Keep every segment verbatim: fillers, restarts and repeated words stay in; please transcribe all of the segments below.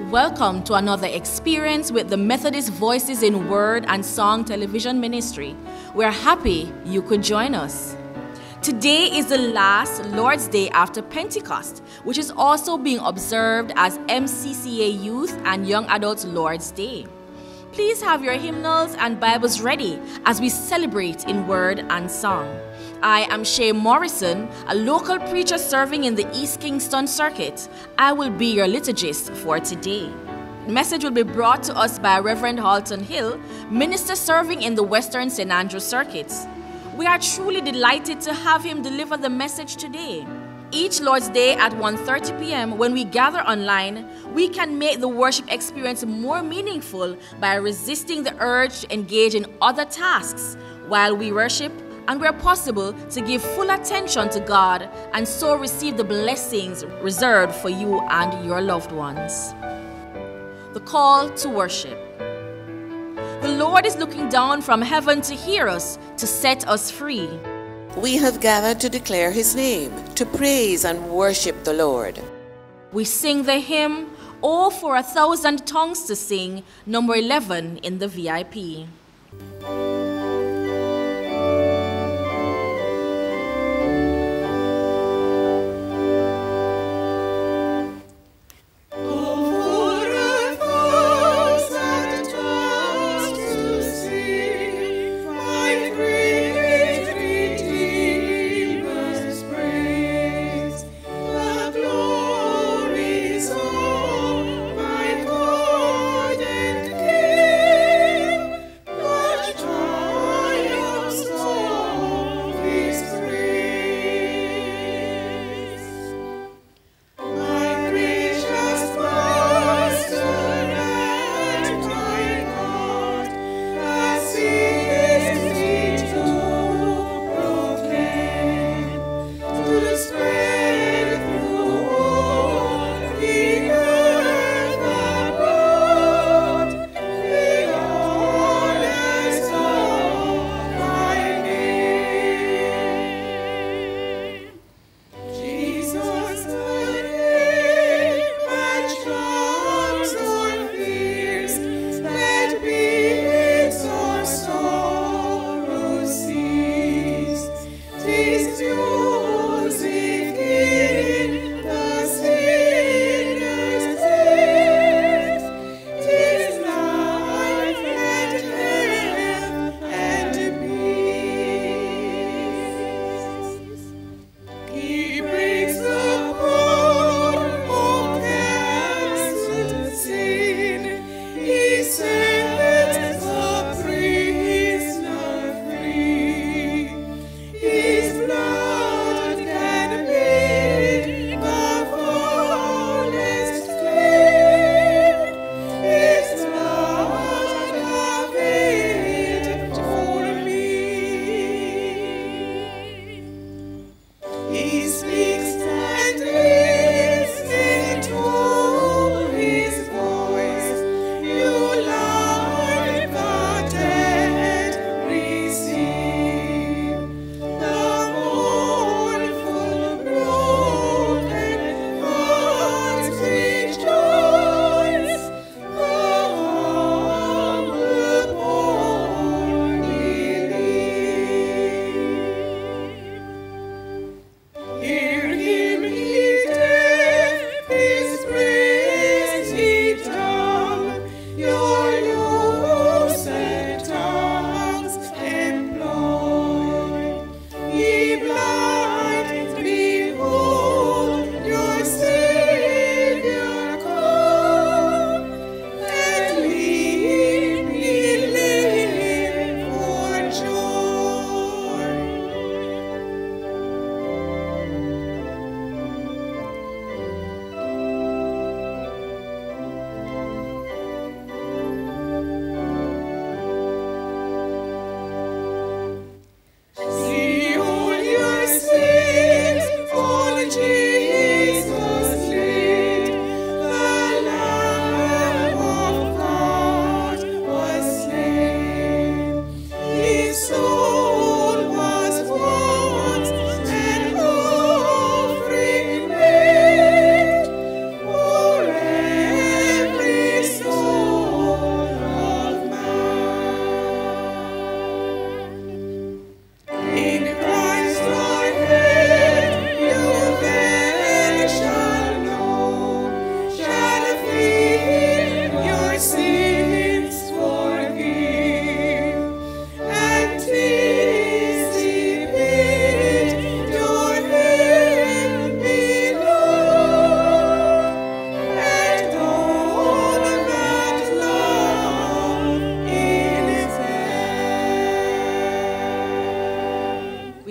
Welcome to another experience with the Methodist Voices in Word and Song television ministry. We're happy you could join us. Today is the last Lord's Day after Pentecost, which is also being observed as M C C A Youth and Young Adults Lord's Day. Please have your hymnals and Bibles ready as we celebrate in word and song. I am Shay Morrison, a local preacher serving in the East Kingston Circuit. I will be your liturgist for today. The message will be brought to us by Reverend Halton Hill, minister serving in the Western Saint Andrew Circuit. We are truly delighted to have him deliver the message today. Each Lord's Day at one thirty p m when we gather online, we can make the worship experience more meaningful by resisting the urge to engage in other tasks while we worship, and where possible to give full attention to God and so receive the blessings reserved for you and your loved ones. The call to worship. The Lord is looking down from heaven to hear us, to set us free. We have gathered to declare His name, to praise and worship the Lord. We sing the hymn, "Oh, for a Thousand Tongues to Sing," number eleven in the V I P. Lord,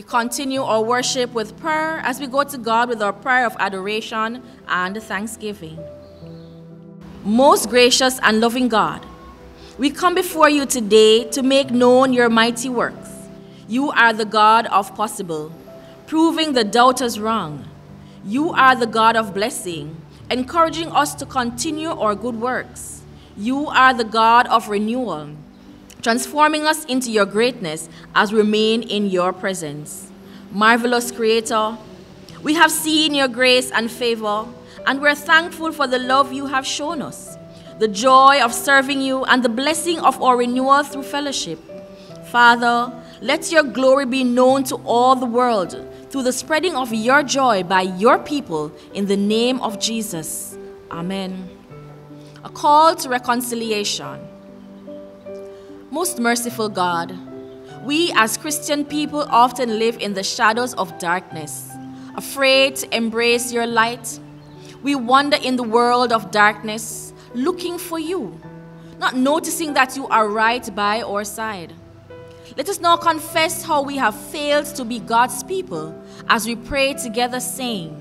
continue our worship with prayer as we go to God with our prayer of adoration and thanksgiving. Most gracious and loving God, we come before you today to make known your mighty works. You are the God of possible, proving the doubters wrong. You are the God of blessing, encouraging us to continue our good works. You are the God of renewal, transforming us into your greatness as we remain in your presence. Marvelous Creator, we have seen your grace and favor, and we're thankful for the love you have shown us, the joy of serving you, and the blessing of our renewal through fellowship. Father, let your glory be known to all the world through the spreading of your joy by your people, in the name of Jesus. Amen. A call to reconciliation. Most merciful God, we as Christian people often live in the shadows of darkness, afraid to embrace your light. We wander in the world of darkness, looking for you, not noticing that you are right by our side. Let us now confess how we have failed to be God's people as we pray together, saying,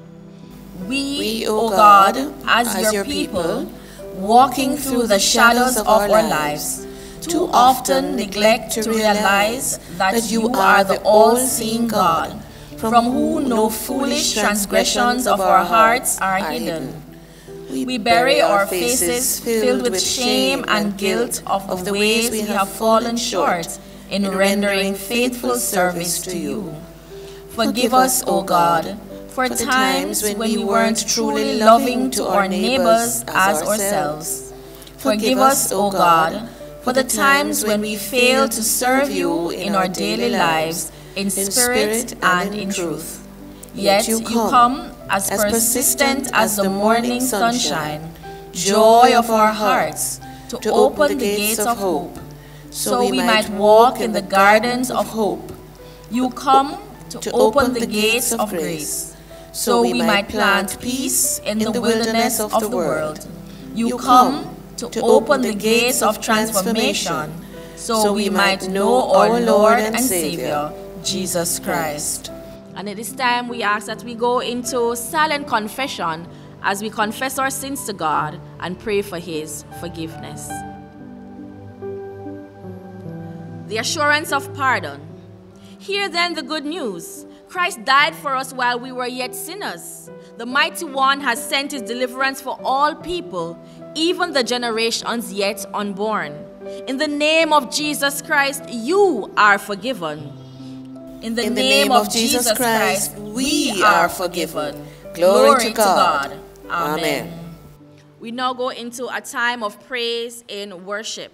We, We, O O God, God, as, as your your people, people, walking through the shadows of our lives, too often neglect to realize that you are the all-seeing God, from whom no foolish transgressions of our hearts are hidden. We bury our faces filled with shame and guilt of the ways we have fallen short in rendering faithful service to you. Forgive us, O God, for times when we weren't truly loving to our neighbors as ourselves. Forgive us, O God, for the times when we fail to serve you in our daily lives in spirit and in truth. Yet you come as persistent as the morning sunshine, joy of our hearts, to open the gates of hope, so we might walk in the gardens of hope. You come to open the gates of grace, so we might plant peace in the wilderness of the world. You come to open the gates of transformation, so we might know our Lord and Savior, Jesus Christ. And at this time, we ask that we go into silent confession as we confess our sins to God and pray for His forgiveness. The assurance of pardon. Hear then the good news. Christ died for us while we were yet sinners. The Mighty One has sent His deliverance for all people, even the generations yet unborn. In the name of Jesus Christ, you are forgiven. In the, In the name, name of Jesus Christ, Christ we are forgiven. Glory, Glory to God. To God. Amen. Amen. We now go into a time of praise in worship.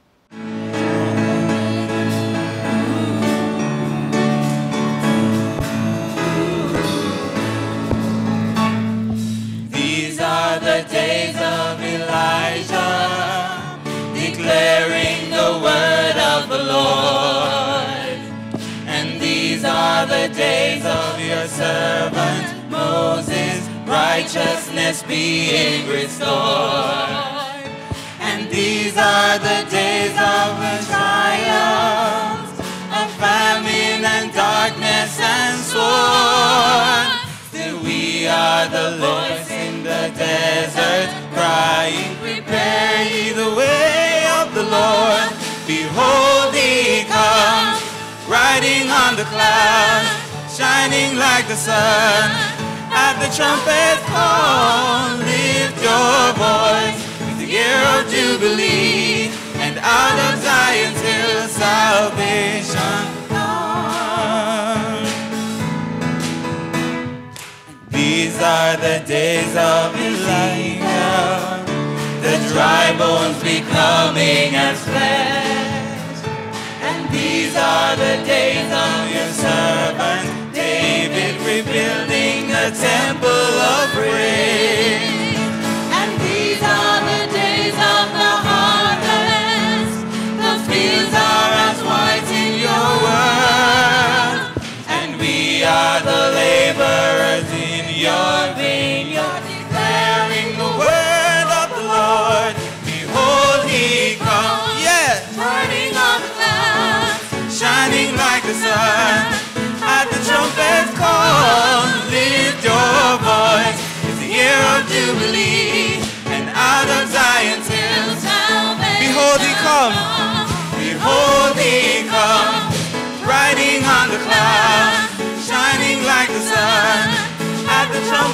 These are the days of Elijah, declaring the word of the Lord. And these are the days of your servant Moses, righteousness being restored. And these are the days of the trials, of famine and darkness and sword. Still we are the Lord's in the desert, crying, prepare ye the way of the Lord. Behold, He comes, riding on the clouds, shining like the sun. At the trumpet call, lift your voice. It's the year of Jubilee, and out of Zion till salvation comes. These are the days of Elijah, the dry bones becoming as flesh. And these are the days of your servant David, rebuilding a temple of praise. And these are the days of the harvest, the fields are as white in your world. And we are the laborers in your vineyard, declaring the word of the Lord. Behold, He comes, yes, riding on the clouds, shining like the sun.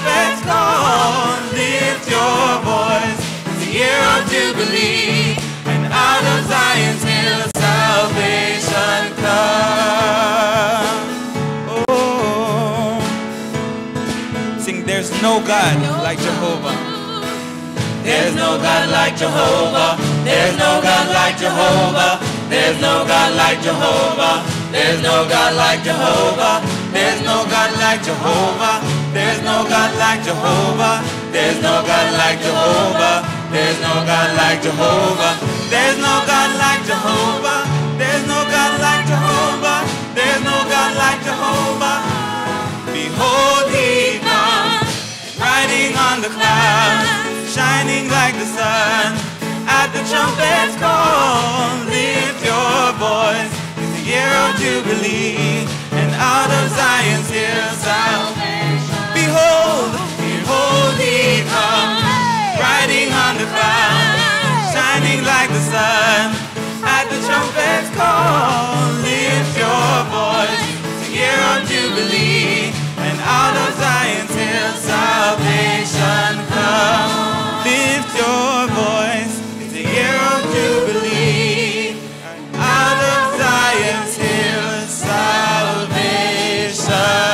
trumpets call, lift your voice. It's the year of Jubilee, and out of Zion's hill salvation comes. Oh, sing, there's no God like Jehovah. There's no God like Jehovah. There's no God like Jehovah. There's no God like Jehovah. There's no God like Jehovah. There's no God like Jehovah. There's no God like Jehovah. There's no God like Jehovah. There's no God like Jehovah. There's no God like Jehovah. There's no God like Jehovah. There's no God like Jehovah. Behold, he comes, riding on the clouds, shining like the sun. At the trumpet's call, lift your voice. It's the year of Jubilee, and out of Zion's hill salvation. Behold, behold, he comes, riding on the clouds, shining like the sun. At the trumpet's call, lift your voice. It's the year of Jubilee, and out of Zion's hill salvation comes. Lift your voice. It's the year of Jubilee, and out of Zion's hill salvation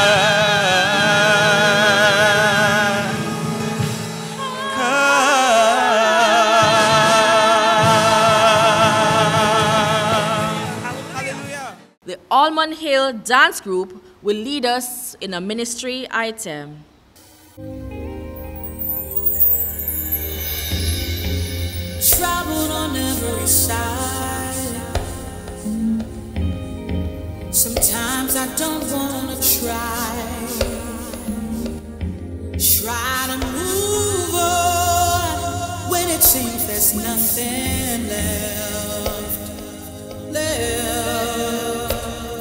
comes. Hallelujah. The Almond Hill Dance Group will lead us in a ministry item. Traveled on every side. Sometimes I don't wanna try. Try to move on when it seems there's nothing left. Left.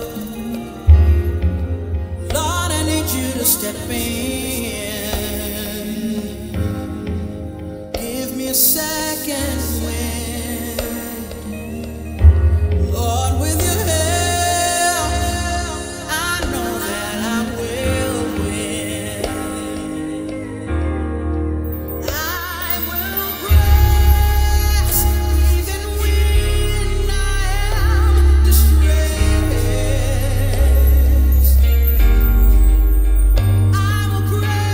Lord, I need you to step in. Give me a second wind. Lord, with your help, I know that I will win. I will press even when I am distressed. I will press.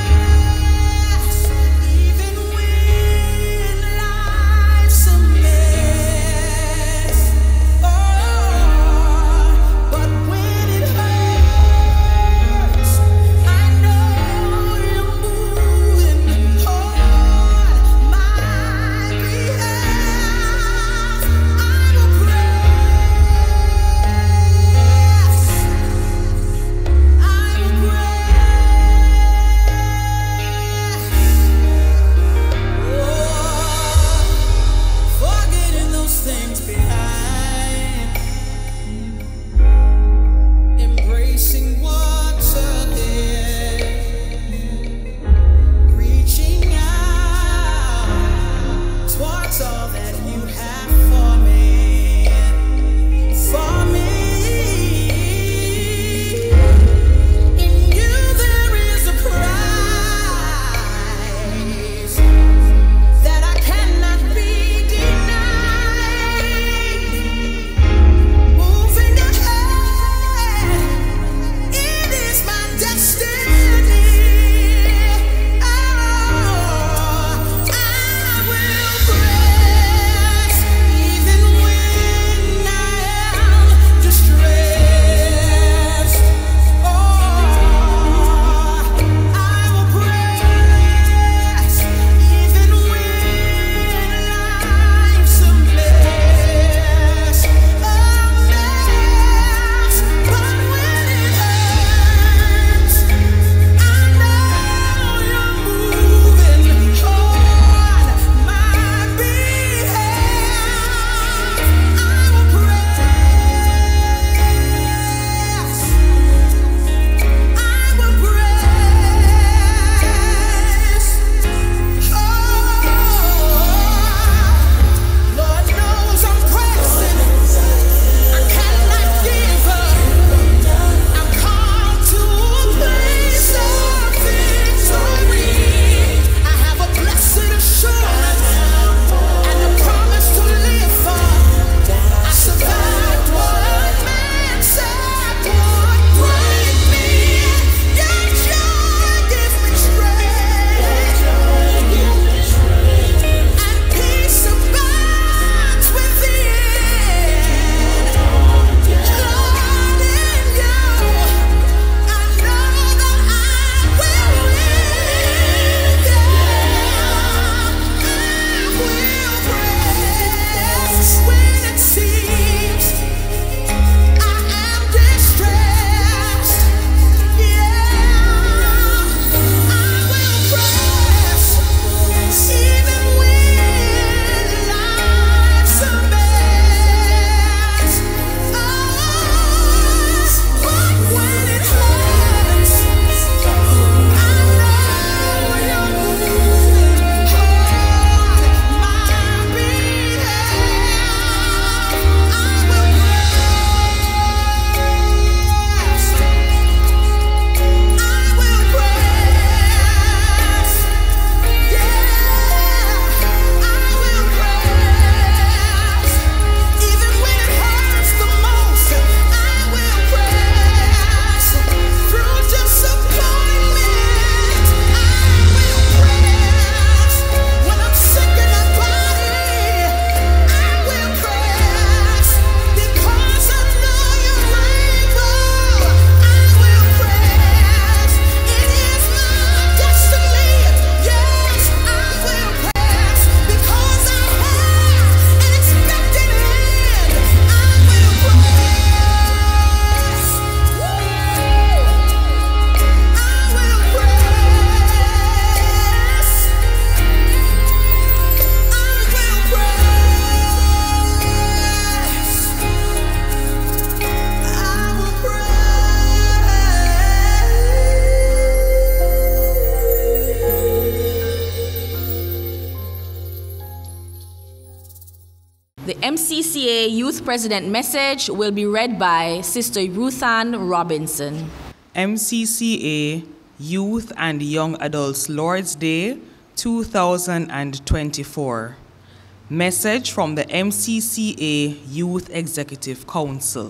M C C A Youth President message will be read by Sister Ruthann Robinson. M C C A Youth and Young Adults Lord's Day two thousand twenty-four. Message from the M C C A Youth Executive Council.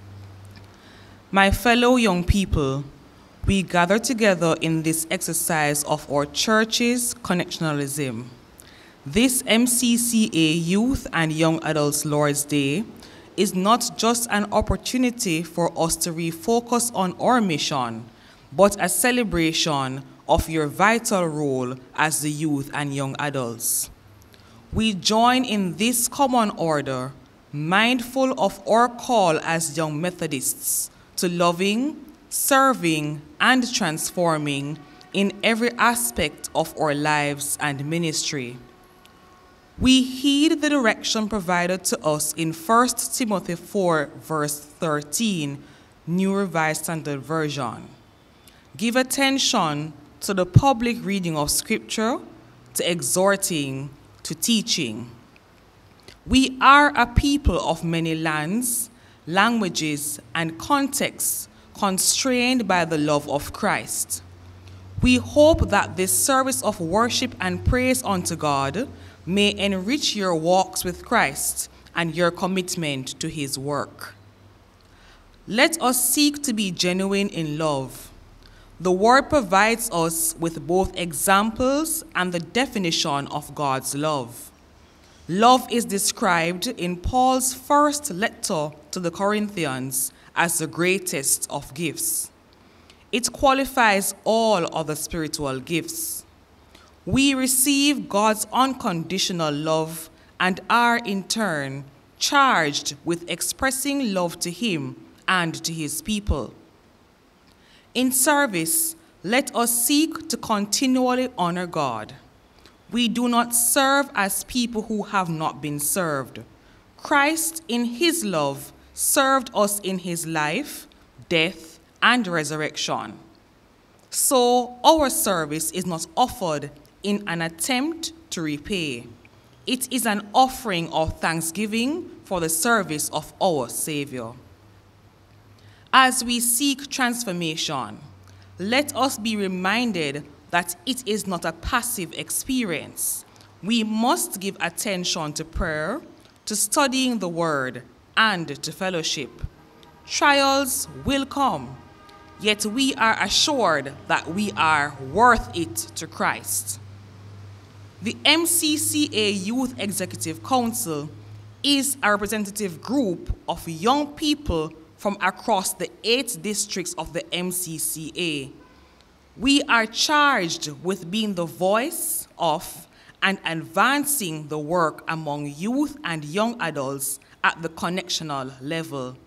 My fellow young people, we gather together in this exercise of our church's connectionalism. This M C C A Youth and Young Adults Lord's Day is not just an opportunity for us to refocus on our mission, but a celebration of your vital role as the youth and young adults. We join in this common order, mindful of our call as young Methodists to loving, serving, and transforming in every aspect of our lives and ministry. We heed the direction provided to us in First Timothy four, verse thirteen, New Revised Standard Version. Give attention to the public reading of Scripture, to exhorting, to teaching. We are a people of many lands, languages, and contexts constrained by the love of Christ. We hope that this service of worship and praise unto God may enrich your walks with Christ and your commitment to his work. Let us seek to be genuine in love. The word provides us with both examples and the definition of God's love. Love is described in Paul's first letter to the Corinthians as the greatest of gifts. It qualifies all other spiritual gifts. We receive God's unconditional love and are in turn charged with expressing love to him and to his people. In service, let us seek to continually honor God. We do not serve as people who have not been served. Christ, in his love, served us in his life, death, and resurrection. So our service is not offered in an attempt to repay. It is an offering of thanksgiving for the service of our Savior. As we seek transformation, let us be reminded that it is not a passive experience. We must give attention to prayer, to studying the Word, and to fellowship. Trials will come, yet we are assured that we are worth it to Christ. The M C C A Youth Executive Council is a representative group of young people from across the eight districts of the M C C A. We are charged with being the voice of and advancing the work among youth and young adults at the connectional level.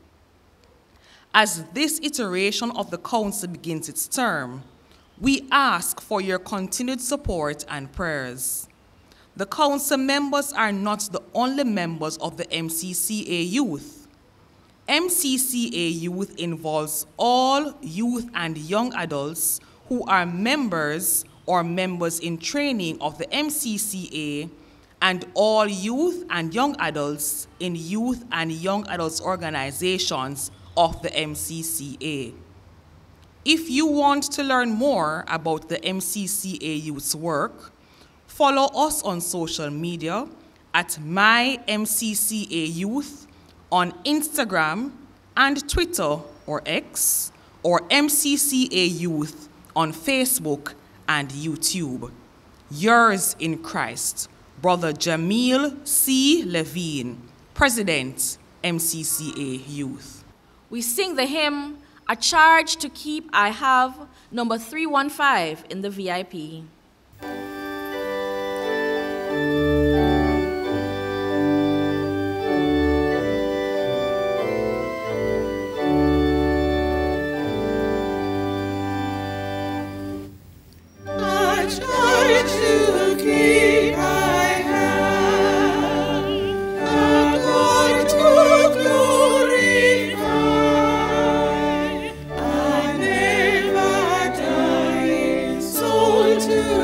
As this iteration of the council begins its term, we ask for your continued support and prayers. The council members are not the only members of the M C C A Youth. M C C A Youth involves all youth and young adults who are members or members in training of the M C C A and all youth and young adults in youth and young adults organizations of the M C C A. If you want to learn more about the M C C A Youth's work, follow us on social media at My M C C A Youth on Instagram and Twitter or X, or M C C A Youth on Facebook and YouTube. Yours in Christ, Brother Jamil C. Levine, President, M C C A Youth. We sing the hymn, A Charge to Keep I Have, number three one five in the V I P. To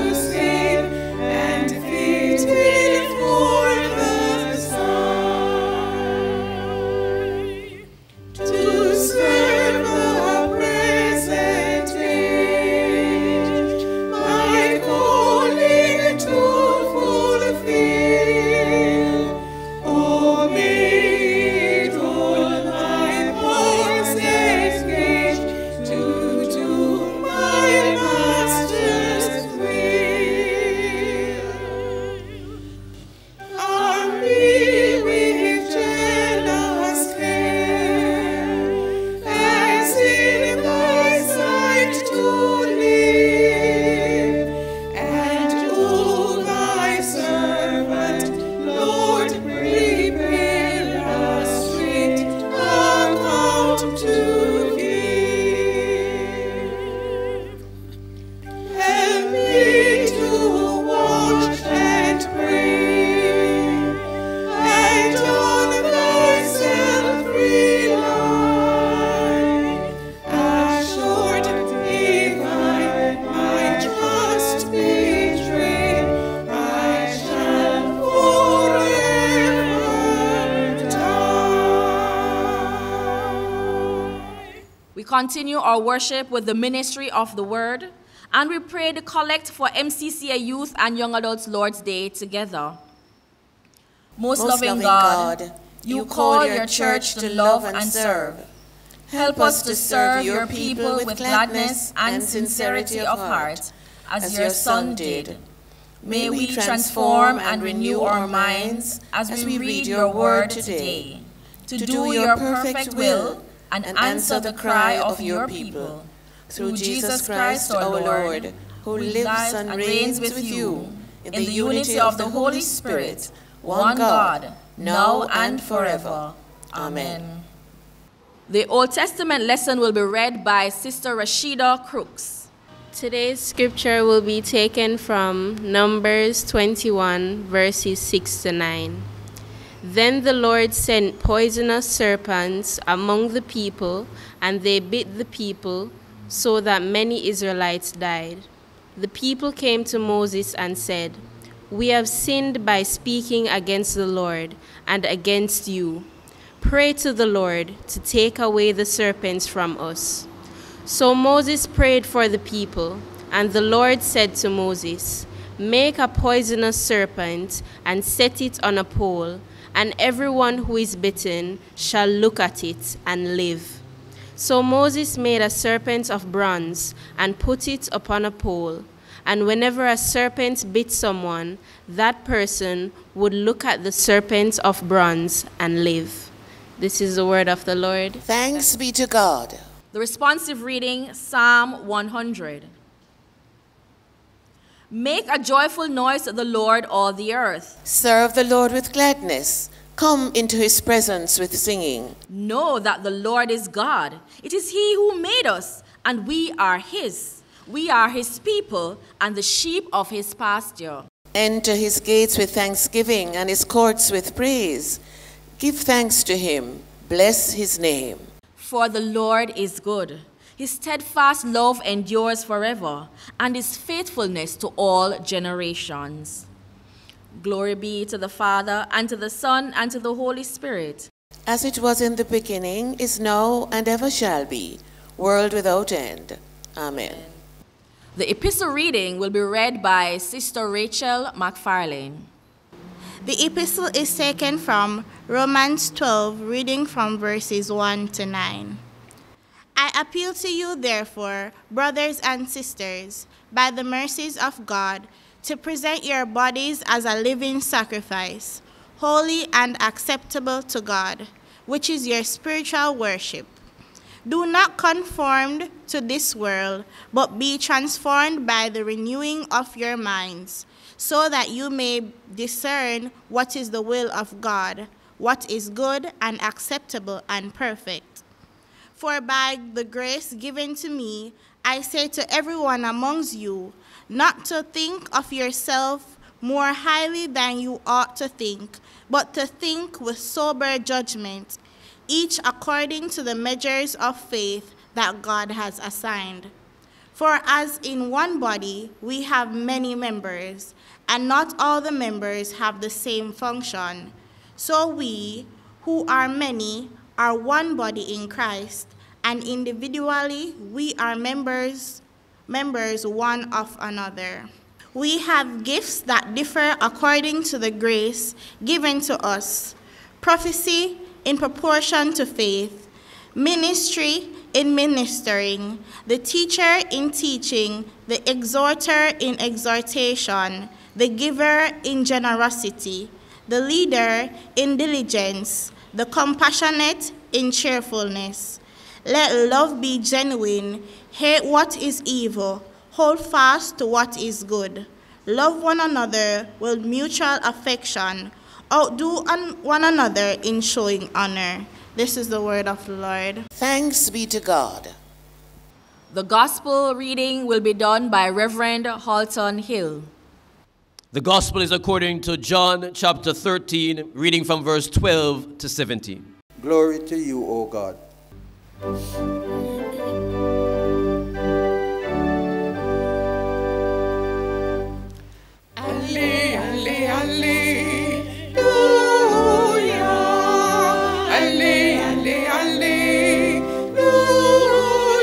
continue our worship with the ministry of the word, and we pray the collect for M C C A Youth and Young Adults Lord's Day together. Most, Most loving, loving God, God, you call your church to love and serve. Help us to serve your people with gladness and sincerity of heart, as your Son did. May we transform and renew our minds as we read your word today, to do your perfect will and answer the cry of your people. Through Jesus Christ our Lord, who lives and reigns with you in the unity of the Holy Spirit, one God, now and forever. Amen. The Old Testament lesson will be read by Sister Rashida Crooks. Today's scripture will be taken from Numbers twenty-one, verses six to nine. Then the Lord sent poisonous serpents among the people, and they bit the people, so that many Israelites died. The people came to Moses and said, "We have sinned by speaking against the Lord and against you. Pray to the Lord to take away the serpents from us." So Moses prayed for the people, and the Lord said to Moses, "Make a poisonous serpent and set it on a pole, and everyone who is bitten shall look at it and live." So Moses made a serpent of bronze and put it upon a pole, and whenever a serpent bit someone, that person would look at the serpent of bronze and live. This is the word of the Lord. Thanks be to God. The responsive reading, Psalm one hundred. Make a joyful noise to the Lord, all the earth. Serve the Lord with gladness. Come into his presence with singing. Know that the Lord is God. It is he who made us, and we are his. We are his people and the sheep of his pasture. Enter his gates with thanksgiving and his courts with praise. Give thanks to him. Bless his name. For the Lord is good. His steadfast love endures forever, and his faithfulness to all generations. Glory be to the Father, and to the Son, and to the Holy Spirit. As it was in the beginning, is now, and ever shall be, world without end. Amen. The epistle reading will be read by Sister Rachel McFarlane. The epistle is taken from Romans twelve, reading from verses one to nine. I appeal to you, therefore, brothers and sisters, by the mercies of God, to present your bodies as a living sacrifice, holy and acceptable to God, which is your spiritual worship. Do not conform to this world, but be transformed by the renewing of your minds, so that you may discern what is the will of God, what is good and acceptable and perfect. For by the grace given to me, I say to everyone amongst you, not to think of yourself more highly than you ought to think, but to think with sober judgment, each according to the measures of faith that God has assigned. For as in one body we have many members, and not all the members have the same function, so we, who are many, are one body in Christ, and individually we are members, members one of another. We have gifts that differ according to the grace given to us: prophecy in proportion to faith, ministry in ministering, the teacher in teaching, the exhorter in exhortation, the giver in generosity, the leader in diligence, the compassionate in cheerfulness. Let love be genuine, hate what is evil, hold fast to what is good. Love one another with mutual affection, outdo one another in showing honor. This is the word of the Lord. Thanks be to God. The gospel reading will be done by Reverend Halton Hill. The gospel is according to John chapter thirteen, reading from verse twelve to seventeen. Glory to you, O God. Alle, alle, alleluia. Alle, alle, alleluia.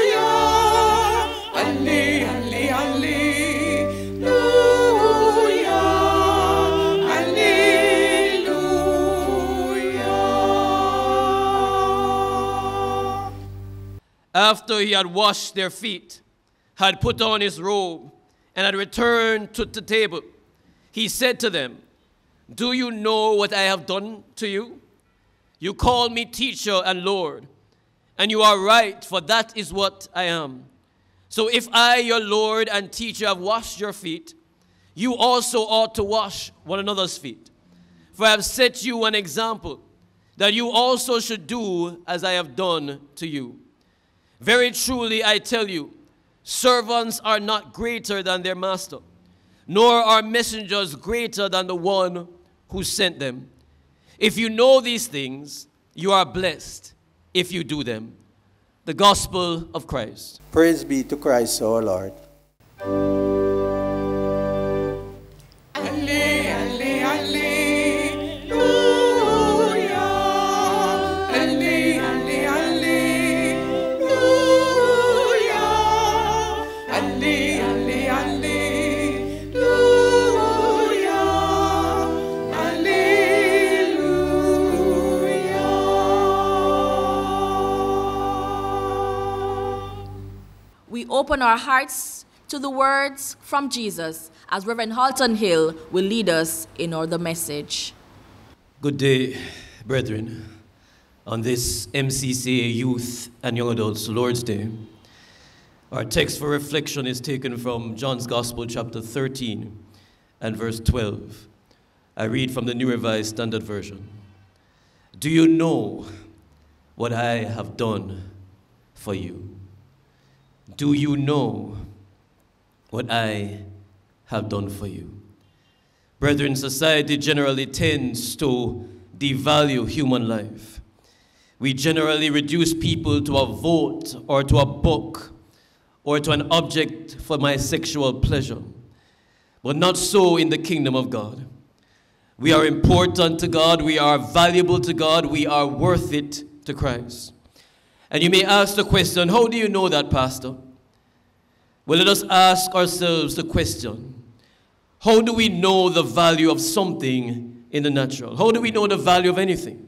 after he had washed their feet, had put on his robe, and had returned to the table, he said to them, "Do you know what I have done to you? You call me teacher and Lord, and you are right, for that is what I am. So if I, your Lord and teacher, have washed your feet, you also ought to wash one another's feet. For I have set you an example, that you also should do as I have done to you. Very truly I tell you, servants are not greater than their master, nor are messengers greater than the one who sent them. If you know these things, you are blessed if you do them." The gospel of Christ. Praise be to Christ our Lord. We open our hearts to the words from Jesus as Reverend Halton Hill will lead us in our message. Good day, brethren. On this M C C A Youth and Young Adults Lord's Day, our text for reflection is taken from John's Gospel, chapter thirteen and verse twelve. I read from the New Revised Standard Version. "Do you know what I have done for you? Do you know what I have done for you?" Brethren, society generally tends to devalue human life. We generally reduce people to a vote or to a book or to an object for my sexual pleasure. But not so in the kingdom of God. We are important to God. We are valuable to God. We are worth it to Christ. And you may ask the question, how do you know that, Pastor? Well, let us ask ourselves the question, how do we know the value of something in the natural? How do we know the value of anything?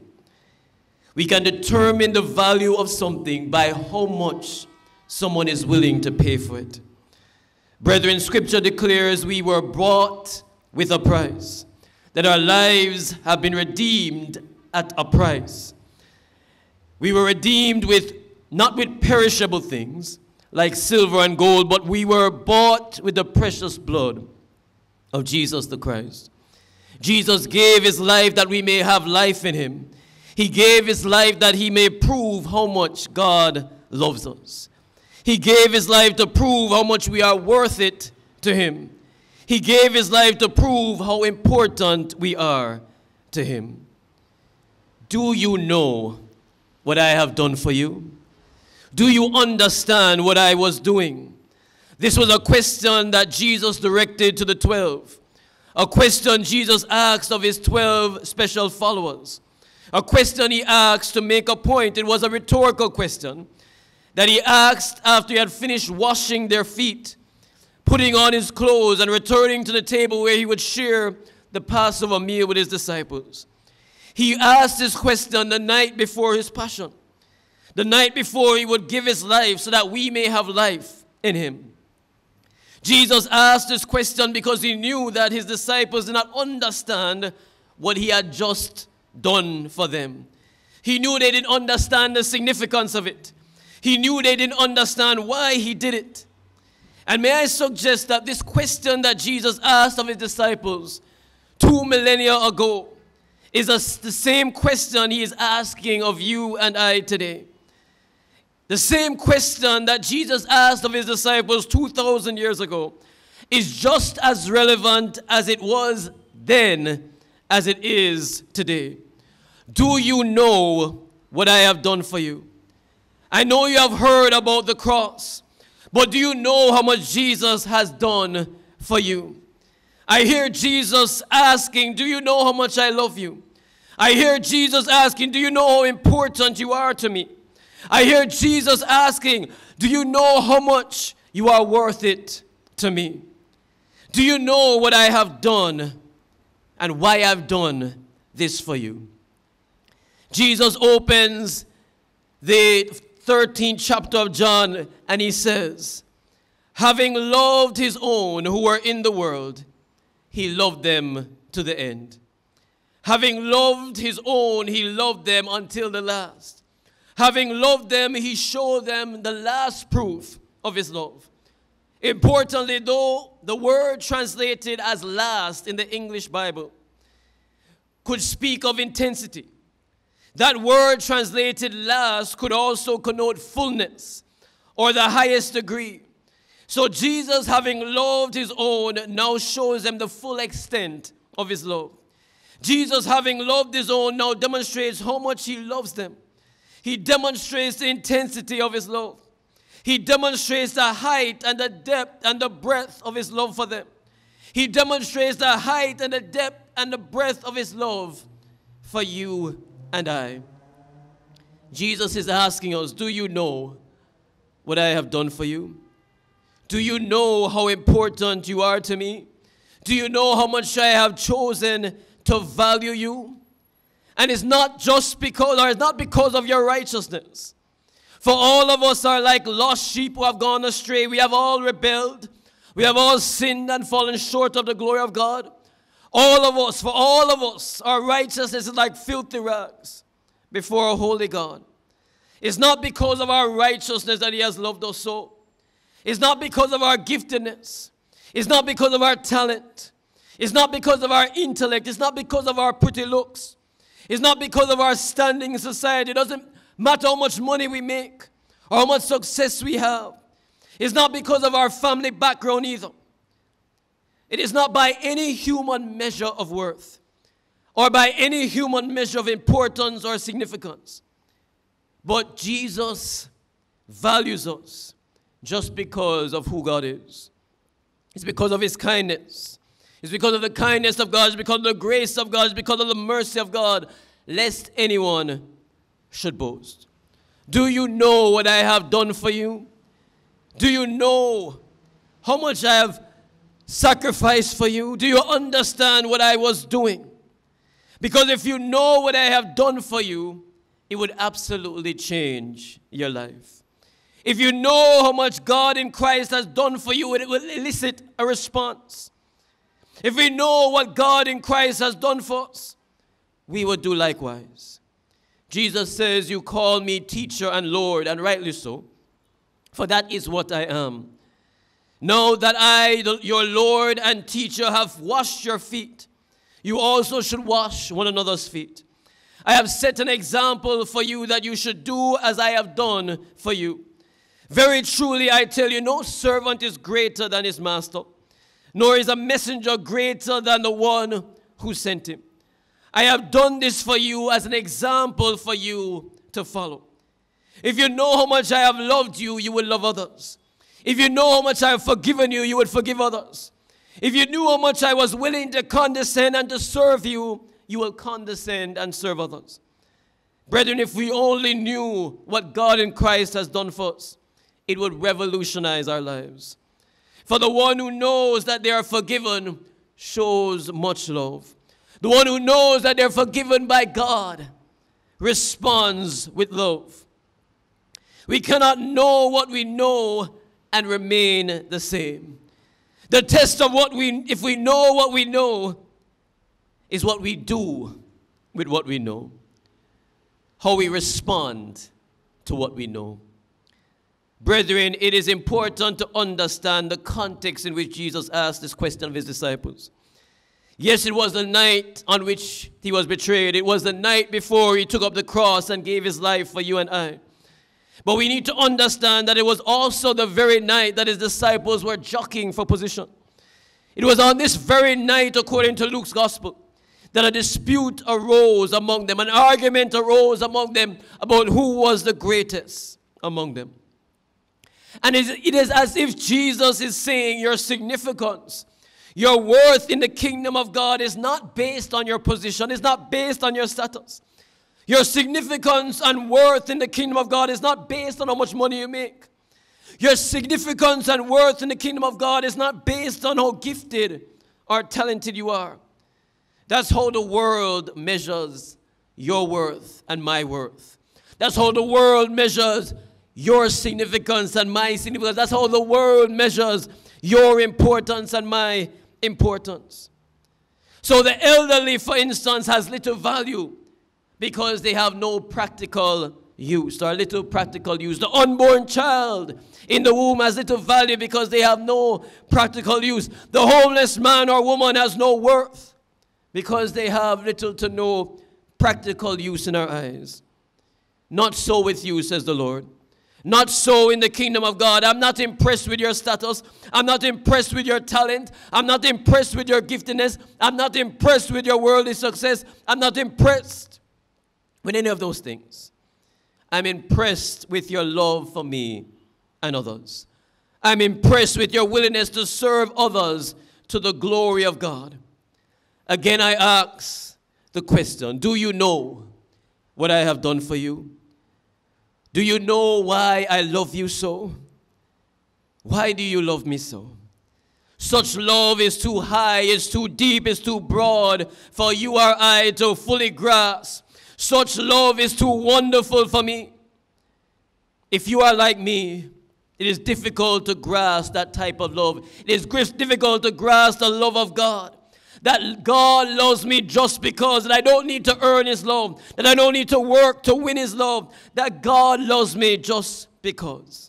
We can determine the value of something by how much someone is willing to pay for it. Brethren, Scripture declares we were bought with a price, that our lives have been redeemed at a price. We were redeemed with, not with perishable things, like silver and gold, but we were bought with the precious blood of Jesus the Christ. Jesus gave his life that we may have life in him. He gave his life that he may prove how much God loves us. He gave his life to prove how much we are worth it to him. He gave his life to prove how important we are to him. Do you know what I have done for you? Do you understand what I was doing? This was a question that Jesus directed to the twelve. A question Jesus asked of his twelve special followers. A question he asked to make a point. It was a rhetorical question that he asked after he had finished washing their feet, putting on his clothes, and returning to the table where he would share the Passover meal with his disciples. He asked this question the night before his passion, the night before he would give his life so that we may have life in him. Jesus asked this question because he knew that his disciples did not understand what he had just done for them. He knew they didn't understand the significance of it. He knew they didn't understand why he did it. And may I suggest that this question that Jesus asked of his disciples two millennia ago is a, the same question he is asking of you and I today. The same question that Jesus asked of his disciples two thousand years ago is just as relevant as it was then as it is today. Do you know what I have done for you? I know you have heard about the cross, but do you know how much Jesus has done for you? I hear Jesus asking, do you know how much I love you? I hear Jesus asking, do you know how important you are to me? I hear Jesus asking, do you know how much you are worth it to me? Do you know what I have done and why I've done this for you? Jesus opens the thirteenth chapter of John, and he says, having loved his own who were in the world, he loved them to the end. Having loved his own, he loved them until the last. Having loved them, he showed them the last proof of his love. Importantly, though, the word translated as last in the English Bible could speak of intensity. That word translated last could also connote fullness or the highest degree. So Jesus, having loved his own, now shows them the full extent of his love. Jesus, having loved his own, now demonstrates how much he loves them. He demonstrates the intensity of his love. He demonstrates the height and the depth and the breadth of his love for them. He demonstrates the height and the depth and the breadth of his love for you and I. Jesus is asking us, do you know what I have done for you? Do you know how important you are to me? Do you know how much I have chosen to value you? And it's not just because, or it's not because of your righteousness. For all of us are like lost sheep who have gone astray. We have all rebelled. We have all sinned and fallen short of the glory of God. All of us, for all of us, our righteousness is like filthy rags before a holy God. It's not because of our righteousness that he has loved us so. It's not because of our giftedness. It's not because of our talent. It's not because of our intellect. It's not because of our pretty looks. It's not because of our standing in society. It doesn't matter how much money we make or how much success we have. It's not because of our family background either. It is not by any human measure of worth or by any human measure of importance or significance. But Jesus values us just because of who God is. It's because of his kindness. It's because of the kindness of God. It's because of the grace of God. It's because of the mercy of God, lest anyone should boast. Do you know what I have done for you? Do you know how much I have sacrificed for you? Do you understand what I was doing? Because if you know what I have done for you, it would absolutely change your life. If you know how much God in Christ has done for you, it will elicit a response. If we know what God in Christ has done for us, we will do likewise. Jesus says, you call me teacher and Lord, and rightly so, for that is what I am. Know that I, your Lord and teacher, have washed your feet. You also should wash one another's feet. I have set an example for you that you should do as I have done for you. Very truly, I tell you, no servant is greater than his master, nor is a messenger greater than the one who sent him. I have done this for you as an example for you to follow. If you know how much I have loved you, you will love others. If you know how much I have forgiven you, you would forgive others. If you knew how much I was willing to condescend and to serve you, you will condescend and serve others. Brethren, if we only knew what God in Christ has done for us, it would revolutionize our lives. For the one who knows that they are forgiven shows much love. The one who knows that they're forgiven by God responds with love. We cannot know what we know and remain the same. The test of what we, if we know what we know, is what we do with what we know. How we respond to what we know. Brethren, it is important to understand the context in which Jesus asked this question of his disciples. Yes, it was the night on which he was betrayed. It was the night before he took up the cross and gave his life for you and I. But we need to understand that it was also the very night that his disciples were jockeying for position. It was on this very night, according to Luke's gospel, that a dispute arose among them. An argument arose among them about who was the greatest among them. And it is as if Jesus is saying your significance, your worth in the kingdom of God is not based on your position, it's not based on your status. Your significance and worth in the kingdom of God is not based on how much money you make. Your significance and worth in the kingdom of God is not based on how gifted or talented you are. That's how the world measures your worth and my worth. That's how the world measures your significance and my significance. That's how the world measures your importance and my importance. So the elderly, for instance, has little value because they have no practical use or little practical use. The unborn child in the womb has little value because they have no practical use. The homeless man or woman has no worth because they have little to no practical use in our eyes. Not so with you, says the Lord. Not so in the kingdom of God. I'm not impressed with your status. I'm not impressed with your talent. I'm not impressed with your giftedness. I'm not impressed with your worldly success. I'm not impressed with any of those things. I'm impressed with your love for me and others. I'm impressed with your willingness to serve others to the glory of God. Again, I ask the question, do you know what I have done for you? Do you know why I love you so? Why do you love me so? Such love is too high, it's too deep, it's too broad for you or I to fully grasp. Such love is too wonderful for me. If you are like me, it is difficult to grasp that type of love. It is difficult to grasp the love of God. That God loves me just because, that I don't need to earn his love, that I don't need to work to win his love, that God loves me just because.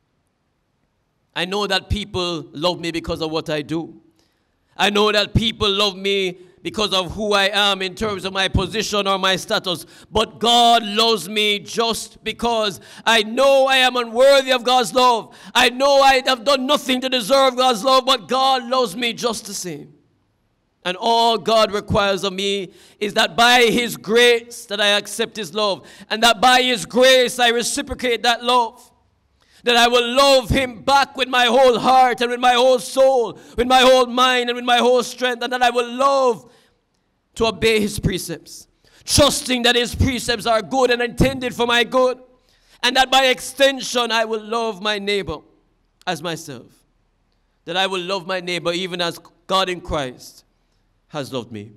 I know that people love me because of what I do. I know that people love me because of who I am in terms of my position or my status. But God loves me just because. I know I am unworthy of God's love. I know I have done nothing to deserve God's love, but God loves me just the same. And all God requires of me is that by his grace that I accept his love. And that by his grace I reciprocate that love. That I will love him back with my whole heart and with my whole soul, with my whole mind and with my whole strength. And that I will love to obey his precepts. Trusting that his precepts are good and intended for my good. And that by extension I will love my neighbor as myself. That I will love my neighbor even as God in Christ has loved me.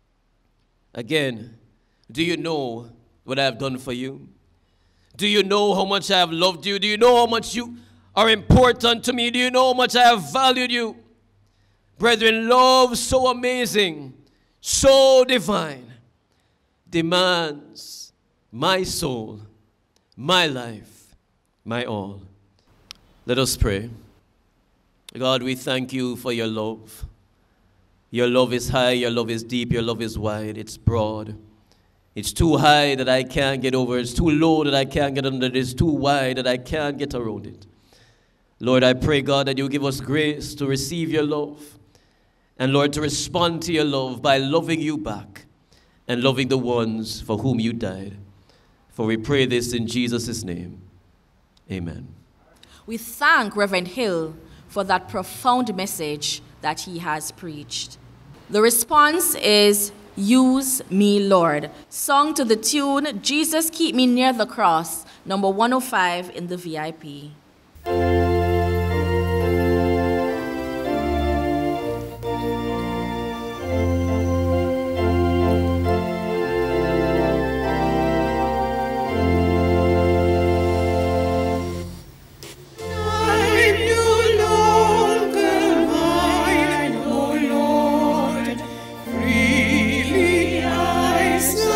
Again, do you know what I have done for you? Do you know how much I have loved you? Do you know how much you are important to me? Do you know how much I have valued you? Brethren, love so amazing, so divine, demands my soul, my life, my all. Let us pray. God, we thank you for your love. Your love is high, your love is deep, your love is wide, it's broad. It's too high that I can't get over, it's too low that I can't get under, it's too wide that I can't get around it. Lord, I pray, God, that you give us grace to receive your love. And Lord, to respond to your love by loving you back and loving the ones for whom you died. For we pray this in Jesus' name. Amen. We thank Reverend Hill for that profound message that he has preached. The response is, "Use me, Lord," sung to the tune, "Jesus Keep Me Near the Cross," number one oh five in the V I P.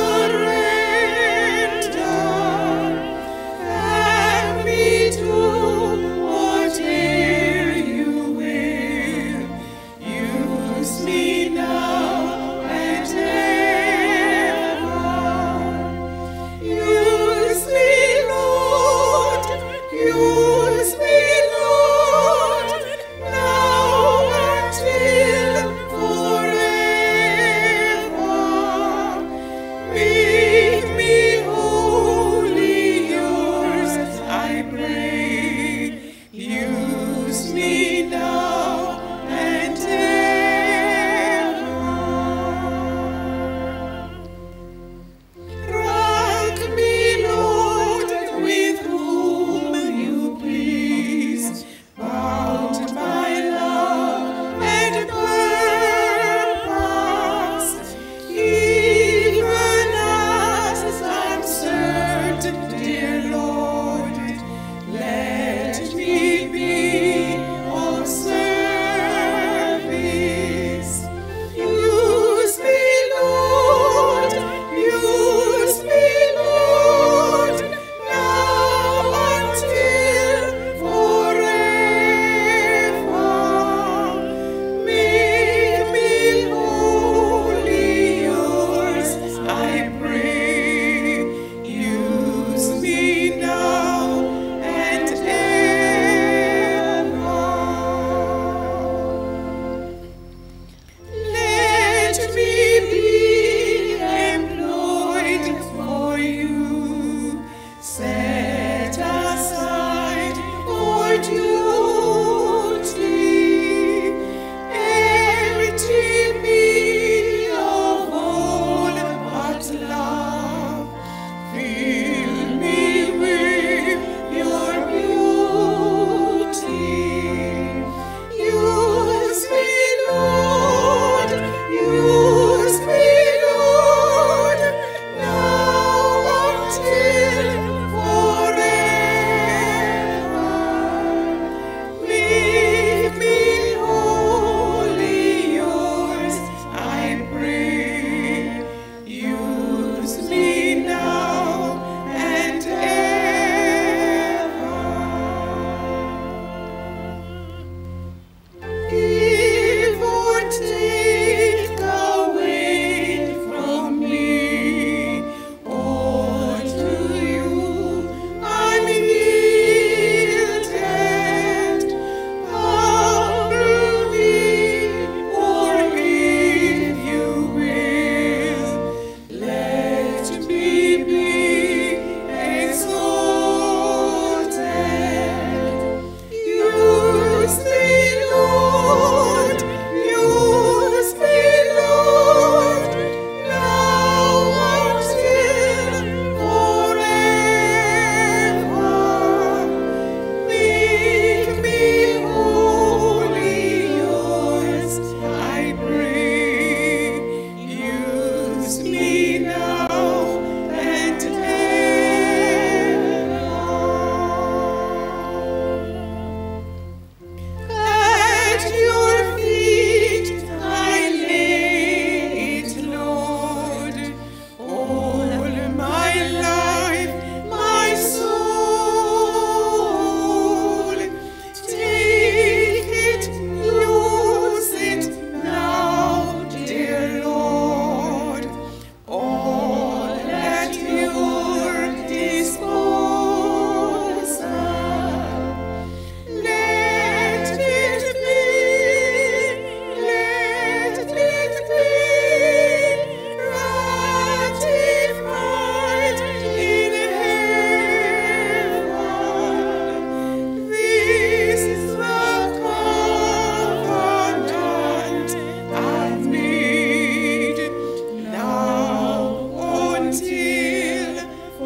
To set aside for duty. Empty me of all but love. Fill me with your beauty. Use me, Lord, use me, Lord, now until forever. Make me wholly yours, I pray. Use me now and ever. Give or take away from me, all to you I'm yielded. Humble me, or if you will, let me be exalted. Use me, Lord, use me, Lord, now until forever. Make me wholly yours, I pray. Use me now and ever. At your feet I lay it, Lord, all my life, my soul. Take it, use it now, dear Lord, all at your disposal. Let it be, let it be ratified in heaven. This is the covenant I've made, now until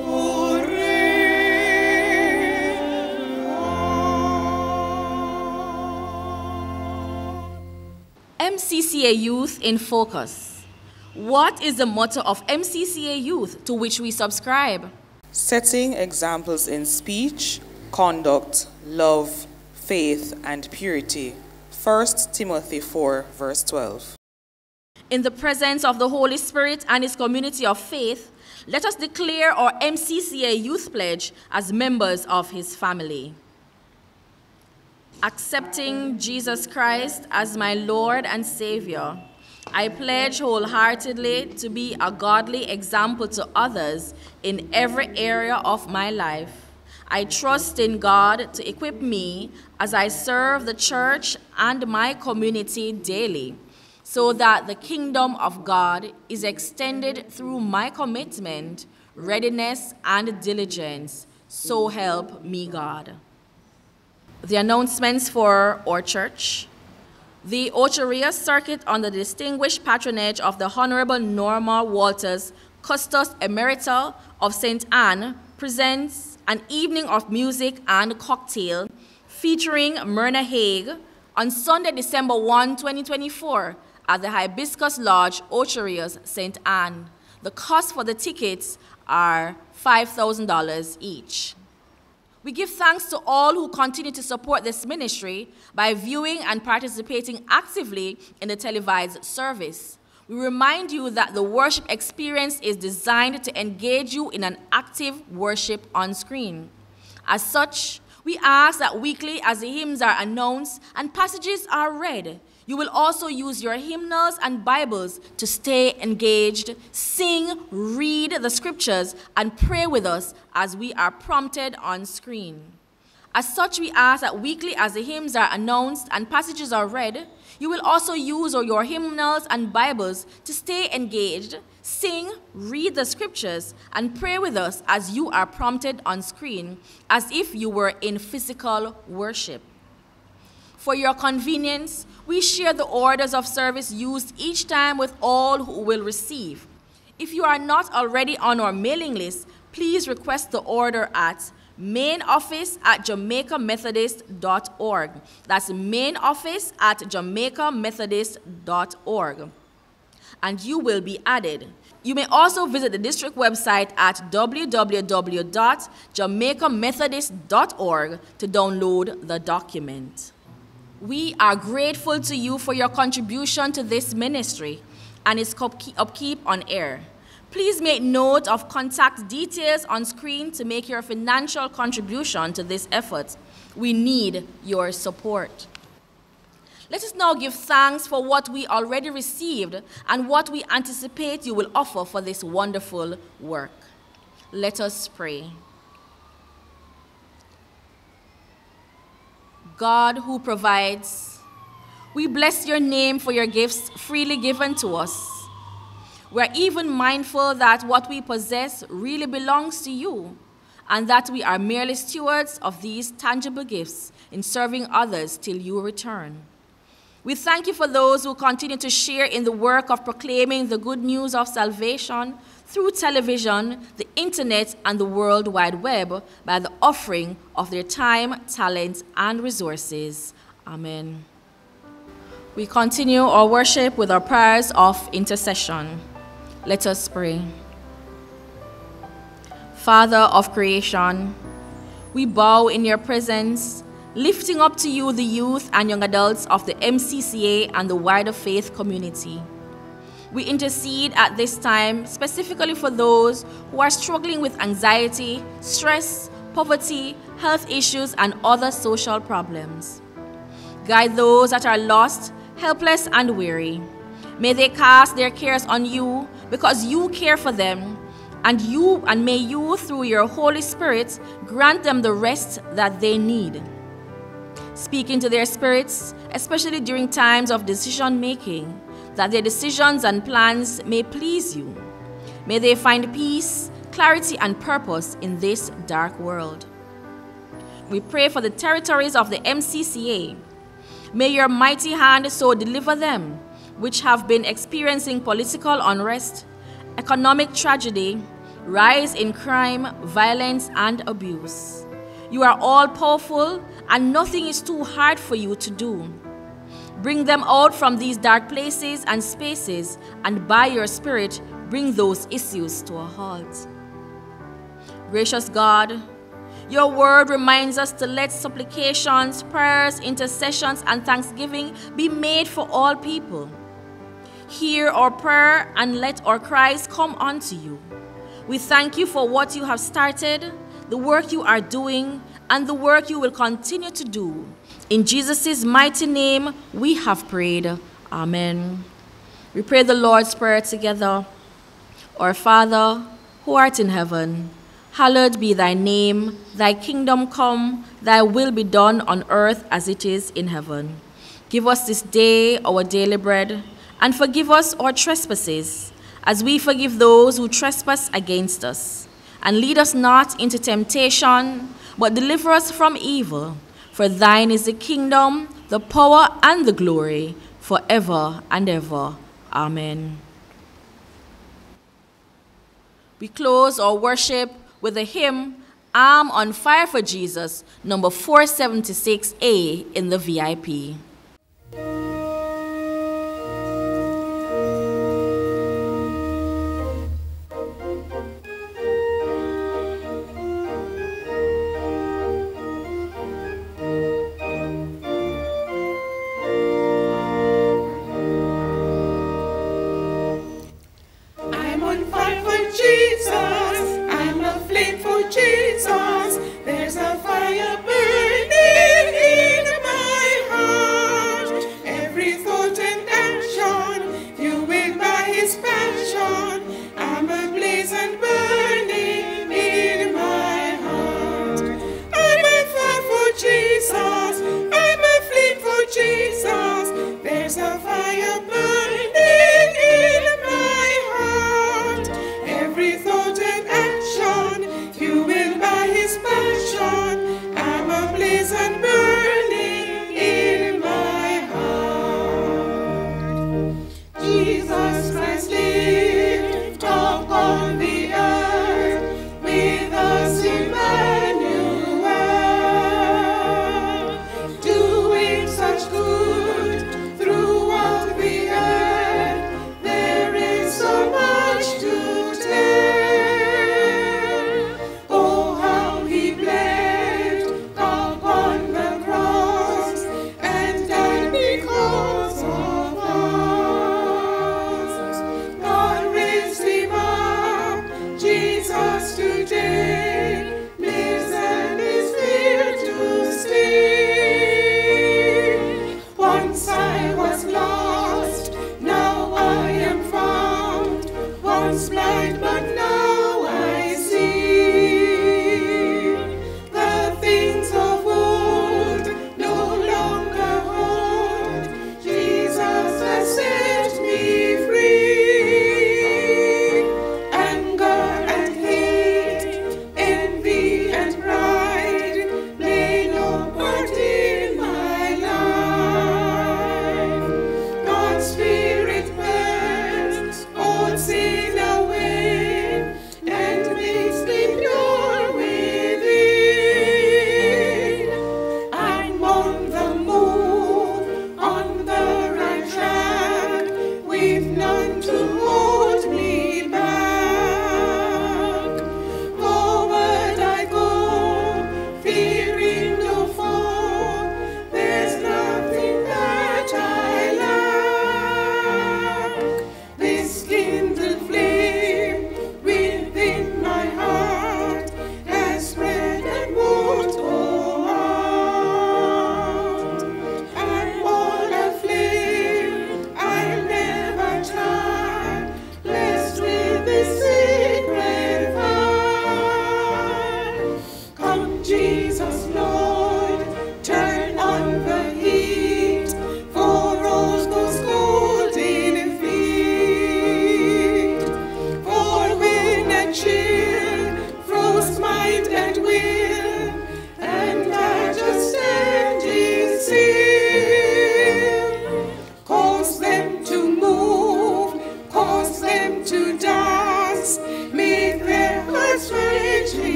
forever. M C C A Youth in Focus. What is the motto of M C C A Youth to which we subscribe? Setting examples in speech, conduct, love, faith, and purity. First Timothy four, verse twelve. In the presence of the Holy Spirit and His community of faith, let us declare our M C C A Youth Pledge as members of His family. Accepting Jesus Christ as my Lord and Savior, I pledge wholeheartedly to be a godly example to others in every area of my life. I trust in God to equip me as I serve the church and my community daily, so that the kingdom of God is extended through my commitment, readiness, and diligence. So help me God. The announcements for our church. The Ochoria Circuit, under the distinguished patronage of the Honorable Norma Walters, Custos Emerita of Saint Anne, presents an evening of music and cocktail featuring Myrna Haig on Sunday, December first, twenty twenty-four at the Hibiscus Lodge, Ocherias, Saint Anne. The cost for the tickets are five thousand dollars each. We give thanks to all who continue to support this ministry by viewing and participating actively in the televised service. We remind you that the worship experience is designed to engage you in an active worship on screen. As such, we ask that weekly, as the hymns are announced and passages are read, you will also use your hymnals and Bibles to stay engaged, sing, read the scriptures, and pray with us as we are prompted on screen. As such, we ask that weekly, as the hymns are announced and passages are read, You will also use your hymnals and Bibles to stay engaged, sing, read the scriptures, and pray with us as you are prompted on screen, as if you were in physical worship. For your convenience, we share the orders of service used each time with all who will receive. If you are not already on our mailing list, please request the order at main office at jamaica methodist dot org. That's main office at jamaica methodist dot org. And you will be added. You may also visit the district website at w w w dot jamaica methodist dot org to download the document. We are grateful to you for your contribution to this ministry and its upkeep on air. Please make note of contact details on screen to make your financial contribution to this effort. We need your support. Let us now give thanks for what we already received and what we anticipate you will offer for this wonderful work. Let us pray. God who provides, we bless your name for your gifts freely given to us. We're even mindful that what we possess really belongs to you, and that we are merely stewards of these tangible gifts in serving others till you return. We thank you for those who continue to share in the work of proclaiming the good news of salvation through television, the internet, and the World Wide Web by the offering of their time, talent, and resources. Amen. We continue our worship with our prayers of intercession. Let us pray. Father of creation, we bow in your presence, lifting up to you the youth and young adults of the M C C A and the wider faith community. We intercede at this time specifically for those who are struggling with anxiety, stress, poverty, health issues, and other social problems. Guide those that are lost, helpless, and weary. May they cast their cares on you because you care for them, and you and may you, through your Holy Spirit, grant them the rest that they need. Speak into their spirits, especially during times of decision-making, that their decisions and plans may please you. May they find peace, clarity, and purpose in this dark world. We pray for the territories of the M C C A. May your mighty hand so deliver them, which have been experiencing political unrest, economic tragedy, rise in crime, violence, and abuse. You are all-powerful, and nothing is too hard for you to do. Bring them out from these dark places and spaces, and by your Spirit, bring those issues to a halt. Gracious God, your word reminds us to let supplications, prayers, intercessions, and thanksgiving be made for all people. Hear our prayer and let our cries come unto you. We thank you for what you have started, the work you are doing, and the work you will continue to do. In Jesus' mighty name, we have prayed. Amen. We pray the Lord's Prayer together. Our Father, who art in heaven, hallowed be thy name. Thy kingdom come, thy will be done on earth as it is in heaven. Give us this day our daily bread, and forgive us our trespasses, as we forgive those who trespass against us. And lead us not into temptation, but deliver us from evil. For thine is the kingdom, the power, and the glory, forever and ever. Amen. We close our worship with the hymn, I'm on Fire for Jesus, number four seventy-six A in the V I P. There's a fire burning in my heart.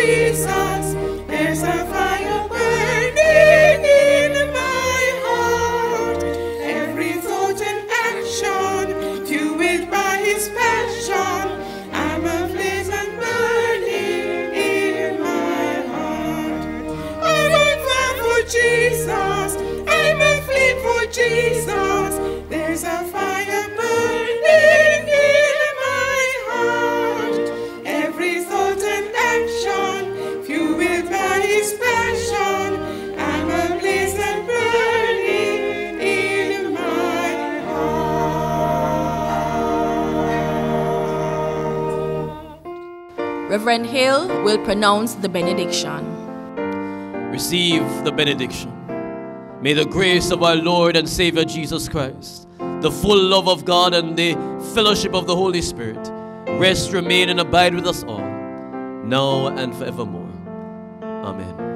Jesus. There's a fire burning in my heart. Every thought and action, fueled by his passion. I'm a blaze and burning in my heart. I'm on fire for Jesus. I'm a flame for Jesus. There's a fire burning in my heart. Every thought and action, fueled by his passion. I'm a blaze and burning in my heart. Reverend Hill will pronounce the benediction. Receive the benediction. May the grace of our Lord and Savior Jesus Christ, the full love of God and the fellowship of the Holy Spirit rest, remain, and abide with us all, now and forevermore. Amen.